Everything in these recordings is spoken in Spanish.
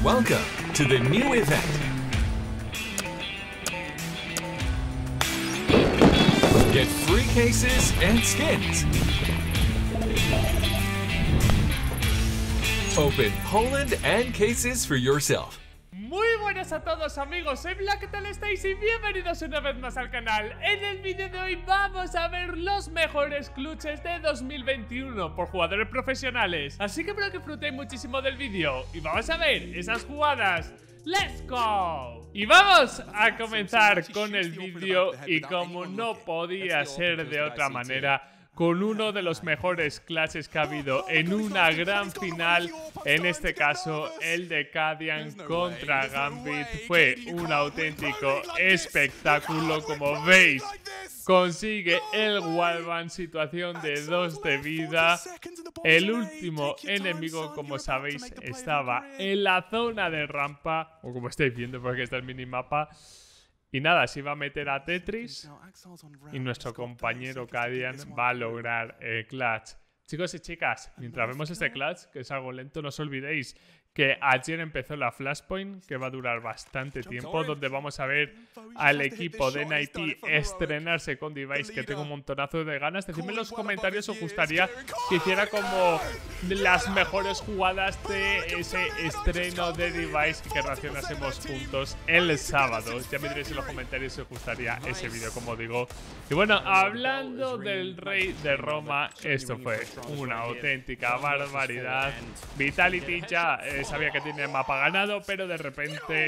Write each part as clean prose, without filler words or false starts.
Welcome to the new event. Get free cases and skins. Open Poland and cases for yourself. Muy buenas a todos amigos, soy Black, ¿qué tal estáis? Y bienvenidos una vez más al canal. En el vídeo de hoy vamos a ver los mejores clutches de 2021 por jugadores profesionales. Así que espero que disfrutéis muchísimo del vídeo y vamos a ver esas jugadas. ¡Let's go! Y vamos a comenzar con el vídeo y como no podía ser de otra manera, con uno de los mejores clutches que ha habido en una gran final, en este caso el de Cadian contra Gambit. Fue un auténtico espectáculo, como veis. Consigue el wallbang, situación de 2 de vida. El último enemigo, como sabéis, estaba en la zona de rampa, o como estáis viendo porque está el minimapa. Y nada, se iba a meter a Tetris y nuestro compañero Cadian va a lograr el clutch. Chicos y chicas, mientras vemos este clutch, que es algo lento, no os olvidéis que ayer empezó la Flashpoint, que va a durar bastante tiempo, donde vamos a ver al equipo de NIP estrenarse con Device, que tengo un montonazo de ganas. Decidme en los comentarios si os gustaría que hiciera como las mejores jugadas de ese estreno de Device y que reaccionásemos juntos el sábado. Ya me diréis en los comentarios si os gustaría ese vídeo, como digo. Y bueno, hablando del Rey de Roma, esto fue una auténtica barbaridad. Vitality ya sabía que tenía el mapa ganado, pero de repente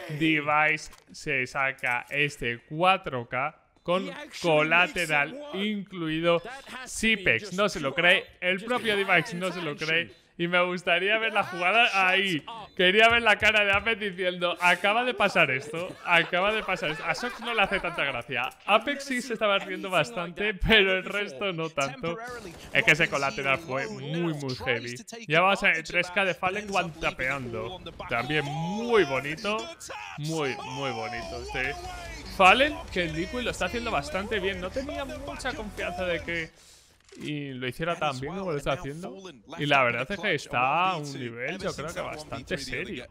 Device se saca este 4K con colateral incluido. Zipex no se lo cree, el propio Device no se lo cree. Y me gustaría ver la jugada ahí. Quería ver la cara de Apex diciendo: acaba de pasar esto, acaba de pasar esto. A Sox no le hace tanta gracia. Apex sí se estaba riendo bastante, pero el resto no tanto. Es que ese colateral fue muy heavy. Ya vamos a ver 3K de Fallen guantapeando. También muy bonito. Muy bonito este Fallen, que el Liquid lo está haciendo bastante bien. No tenía mucha confianza de que lo hiciera tan bien como lo está haciendo. Y la verdad es que está a un nivel, yo creo que bastante serio.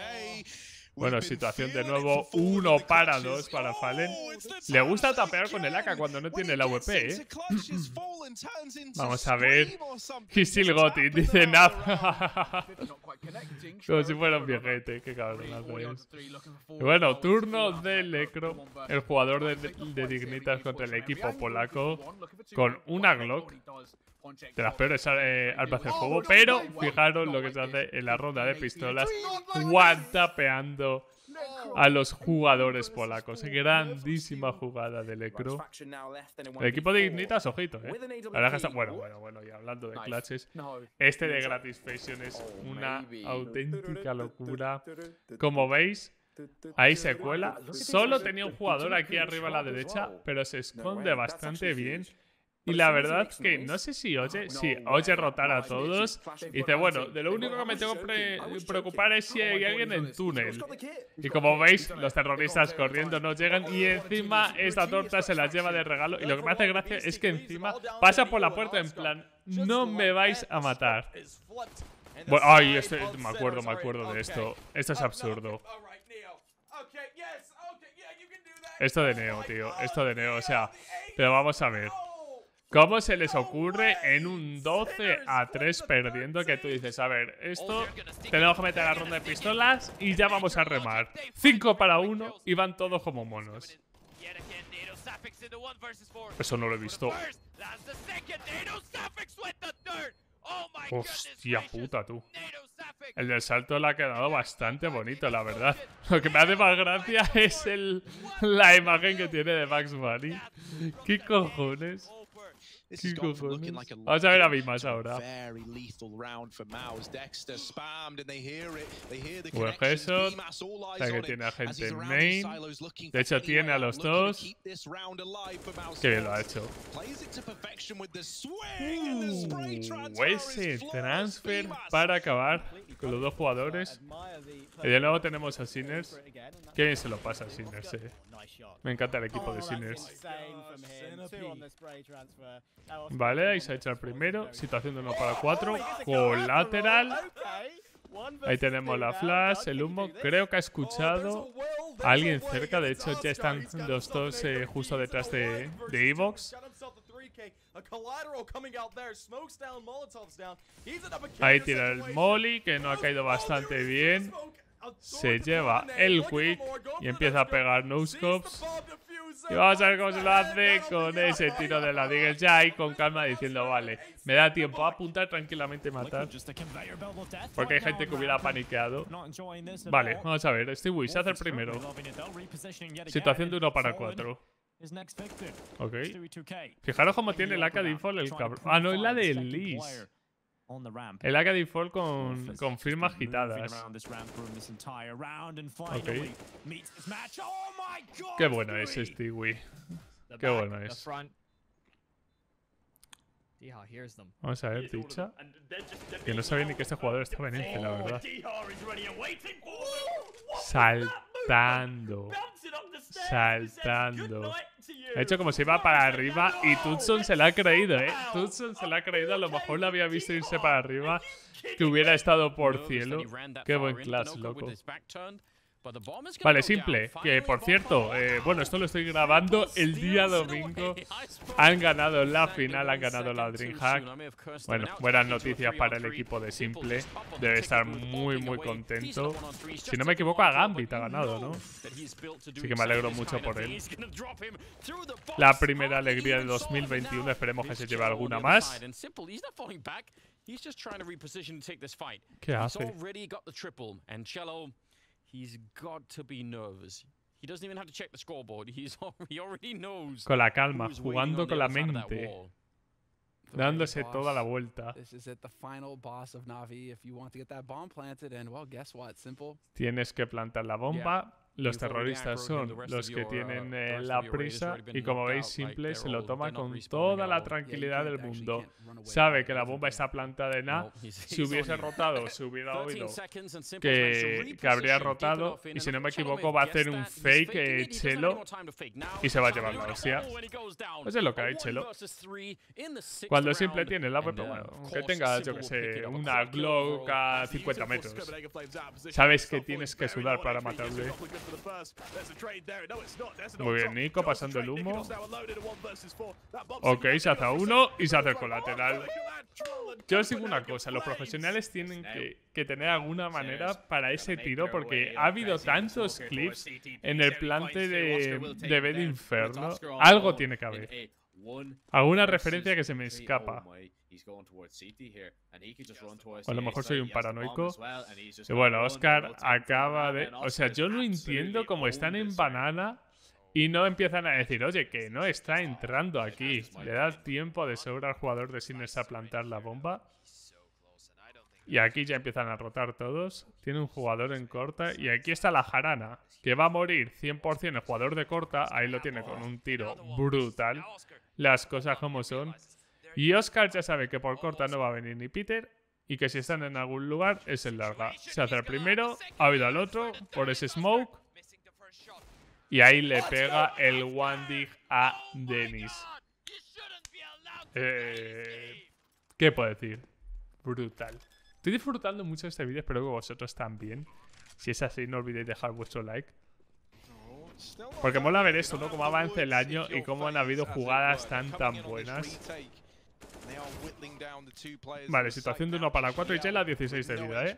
Bueno, situación de nuevo 1 para 2 para Fallen. Le gusta tapear con el AK cuando no tiene la AWP, ¿eh? Vamos a ver. He still got it, dice Naf. Como si fuera un viejete, qué cabronazo es. Y bueno, turno de Lecro, el jugador de Dignitas contra el equipo polaco, con una Glock. De las peores armas del juego, pero fijaros lo que se hace en la ronda de pistolas, guantapeando a los jugadores polacos. Grandísima jugada de Lecro. El equipo de Dignitas, ojito, La verdad que está... Bueno, y hablando de clutches, este de Gratisfaction es una auténtica locura. Como veis, ahí se cuela. Solo tenía un jugador aquí arriba a la derecha, pero se esconde bastante bien. Y la verdad que no sé si oye rotar a todos. Y dice, bueno, de lo único que me tengo que preocupar es si hay alguien en túnel. Y como veis, los terroristas corriendo no llegan. Y encima esta torta se la lleva de regalo. Y lo que me hace gracia es que encima pasa por la puerta en plan: no me vais a matar. Bueno, ay, me acuerdo de esto. Esto es absurdo. Esto de Neo, tío. Esto de Neo, o sea, pero vamos a ver. ¿Cómo se les ocurre en un 12-3 perdiendo que tú dices, a ver, esto tenemos que meter la ronda de pistolas y ya vamos a remar? 5 para 1 y van todos como monos. Eso no lo he visto. Hostia puta, tú. El del salto le ha quedado bastante bonito, la verdad. Lo que me hace más gracia es la imagen que tiene de Max Bunny. ¿Qué cojones? Vamos a ver a Bimas ahora. Buen headshot. O sea que tiene a gente en main. De hecho tiene a los dos. Qué bien lo ha hecho. Ese transfer para acabar con los dos jugadores. Y de nuevo tenemos a Sinners. Qué bien se lo pasa a Sinners, Me encanta el equipo de Sinners. Vale, ahí se ha hecho el primero. Situación de 1 para 4. Colateral. Ahí tenemos la flash, el humo. Creo que ha escuchado a alguien cerca. De hecho, ya están los dos justo detrás de Evox. Ahí tira el molly, que no ha caído bastante bien. Se lleva el quick y empieza a pegar no-scopes. Y vamos a ver cómo se lo hace con ese tiro de la Deagle. Ya ahí con calma diciendo, vale, me da tiempo a apuntar tranquilamente y matar. Porque hay gente que hubiera paniqueado. Vale, vamos a ver. Stewie se hace el primero. Situación de 1 para 4. Ok. Fijaros cómo tiene el AK default el cabrón. Ah, no, es la de Liz. El AK default con firmas agitadas. Ok. Qué bueno es Stewie. Qué bueno es. Vamos a ver, Ticha. Que no sabía ni que este jugador estaba en este, la verdad. Saltando. Saltando. Ha hecho como si iba para arriba y Tutson se la ha creído, Tutson se la ha creído. A lo mejor la había visto irse para arriba, que hubiera estado por cielo. Qué buen clash, loco. Vale, simple. Que por cierto, bueno, esto lo estoy grabando el día domingo. Han ganado la final, han ganado la DreamHack. Bueno, buenas noticias para el equipo de Simple. Debe estar muy, muy contento. Si no me equivoco, a Gambit ha ganado, ¿no? Así que me alegro mucho por él. La primera alegría de 2021. Esperemos que se lleve alguna más. ¿Qué hace? Con la calma, jugando con la mente, dándose toda la vuelta. Tienes que plantar la bomba. Los terroristas son los que tienen la prisa y como veis Simple se lo toma con toda la tranquilidad del mundo. Sabe que la bomba está plantada en A. Si hubiese rotado, se hubiera oído que habría rotado y si no me equivoco va a hacer un fake Chelo y se va a llevar la hostia. Pues es lo que hay Chelo. Cuando Simple tiene la AWP, bueno, aunque tenga yo que sé, una Glock a 50 metros, sabes que tienes que sudar para matarle. Muy bien, Nico pasando el humo. Ok, se hace uno y se hace el colateral. Yo os digo una cosa, los profesionales tienen que tener alguna manera para ese tiro porque ha habido tantos clips en el plante de Bed Inferno. Algo tiene que haber. Alguna referencia que se me escapa. O a lo mejor soy un paranoico. Y bueno, Oscar acaba de... O sea, yo no entiendo cómo están en banana y no empiezan a decir, oye, que no está entrando aquí. Le da tiempo de sobra al jugador de Sinners a plantar la bomba. Y aquí ya empiezan a rotar todos. Tiene un jugador en corta. Y aquí está la jarana, que va a morir 100% el jugador de corta. Ahí lo tiene con un tiro brutal. Las cosas como son. Y Oscar ya sabe que por corta no va a venir ni Peter. Y que si están en algún lugar es el larga. Se hace el primero. Ha habido al otro por ese smoke. Y ahí le pega el one dig a Dennis. ¿Qué puedo decir? Brutal. Estoy disfrutando mucho de este vídeo, espero que vosotros también. Si es así, no olvidéis dejar vuestro like. Porque mola ver esto, ¿no? Cómo avanza el año y cómo han habido jugadas tan buenas. Vale, situación de 1 para 4 y Chela 16 de vida,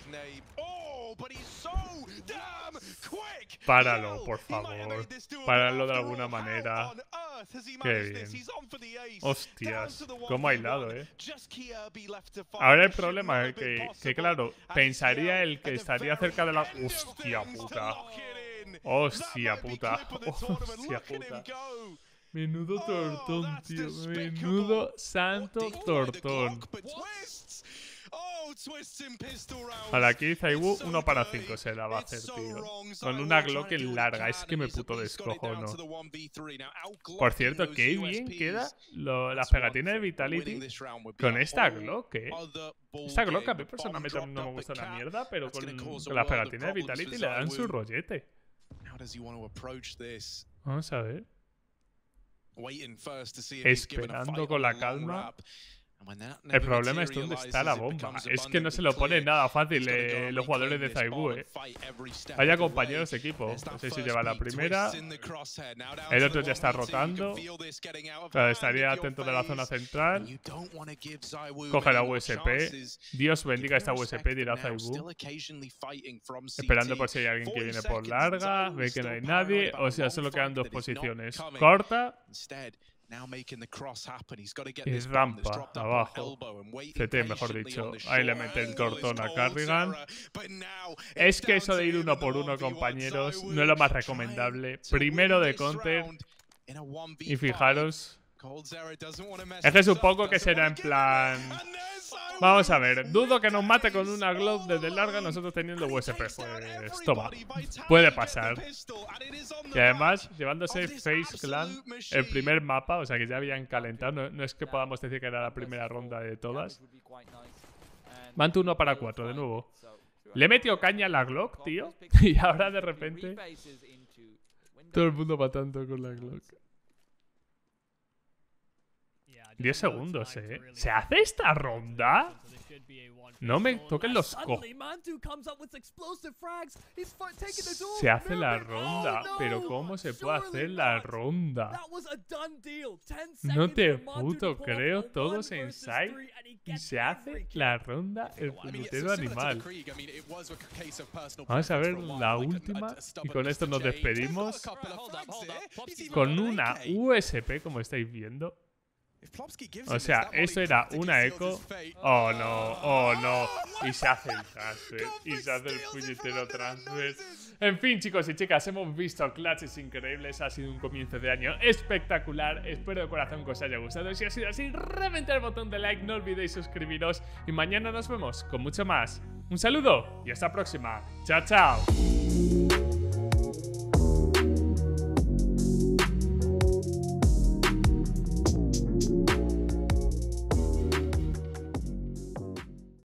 Páralo, por favor. Páralo de alguna manera. Qué bien. Hostias, cómo ha hilado, Ahora el problema es que claro, pensaría el que estaría cerca de la... Hostia puta. Hostia puta. Hostia puta. Menudo tortón, tío. Menudo santo tortón. Vale, aquí Zaiwu 1 para 5 se la va a hacer, tío. Con una Glock en larga. Es que me puto descojono. Por cierto, qué bien queda las pegatinas de Vitality con esta Glock, Esta Glock a mí personalmente no me gusta una mierda, pero con las pegatinas de Vitality le dan su rollete. Vamos a ver. Esperando con la calma. El problema es dónde está la bomba. Es que no se lo pone nada fácil los jugadores de ZywOo, Vaya compañeros de equipo. No sé si lleva la primera. El otro ya está rotando. O sea, estaría atento de la zona central. Coge la USP. Dios bendiga esta USP, dirá ZywOo. Esperando por si hay alguien que viene por larga. Ve que no hay nadie. O sea, solo quedan dos posiciones. Corta. Y rampa abajo. CT, mejor dicho. Ahí le mete el cortón a Carrigan. Es que eso de ir uno por uno, compañeros, no es lo más recomendable. Primero de counter. Y fijaros. Es que supongo que será en plan... Vamos a ver, dudo que nos mate con una glove desde larga nosotros teniendo USP. Pues toma, puede pasar. Y además, llevándose Face Clan el primer mapa, o sea que ya habían calentado. No es que podamos decir que era la primera ronda de todas. Manto 1 para 4 de nuevo. Le metió caña a la Glock, tío. Y ahora de repente todo el mundo matando con la Glock. 10 segundos, ¿Se hace esta ronda? No me toquen los cojones. Se hace la ronda. Pero ¿cómo se puede hacer la ronda? No te puto creo. Todos en side. Y se hace la ronda el puñetero animal. Vamos a ver la última. Y con esto nos despedimos. Con una USP, como estáis viendo. O sea, esto era una eco. Oh no, oh no. Y se hace el transfer. Y se hace el puñetero transfer. En fin, chicos y chicas, hemos visto clutches increíbles. Ha sido un comienzo de año espectacular. Espero de corazón que os haya gustado. Si ha sido así, reventad el botón de like. No olvidéis suscribiros. Y mañana nos vemos con mucho más. Un saludo y hasta la próxima. Chao, chao.